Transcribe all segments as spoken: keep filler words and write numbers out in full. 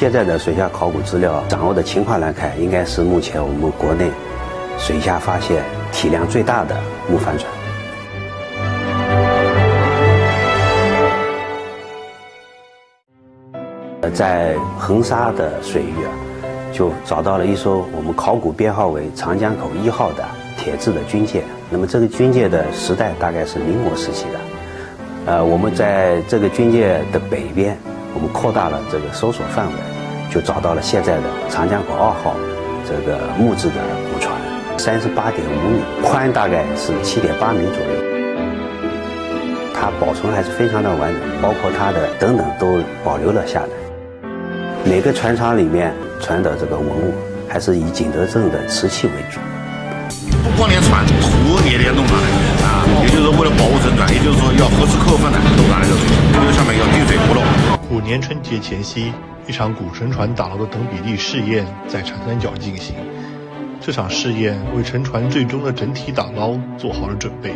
现在的水下考古资料掌握的情况来看，应该是目前我们国内水下发现体量最大的木帆船。在横沙的水域啊，就找到了一艘我们考古编号为长江口一号的铁制的军舰。那么这个军舰的时代大概是民国时期的。呃，我们在这个军舰的北边，我们扩大了这个搜索范围，就找到了现在的长江口二号这个木质的古船，三十八点五米，宽大概是七点八米左右。它保存还是非常的完整，包括它的等等都保留了下来。每个船舱里面船的这个文物，还是以景德镇的瓷器为主。 不光连船，土也连弄上来啊，也就是为了保护沉船，也就是说要核时刻分的弄上来的水，这个上面要滴水不漏。 虎年春节前夕，一场古沉船打捞的等比例试验在长三角进行。这场试验为沉船最终的整体打捞做好了准备。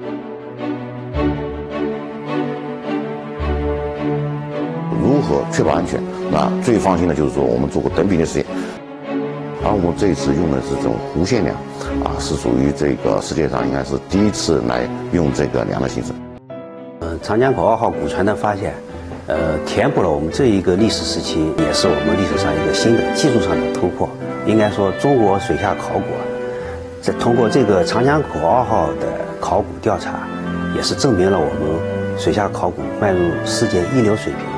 如何确保安全？那最放心的就是说，我们做过等比例实验，而我们这一次用的是这种弧线量，啊，是属于这个世界上应该是第一次来用这个量的形式。 呃，长江口二号古船的发现，呃，填补了我们这一个历史时期，也是我们历史上一个新的技术上的突破。应该说，中国水下考古啊，在通过这个长江口二号的考古调查，也是证明了我们水下考古迈入世界一流水平。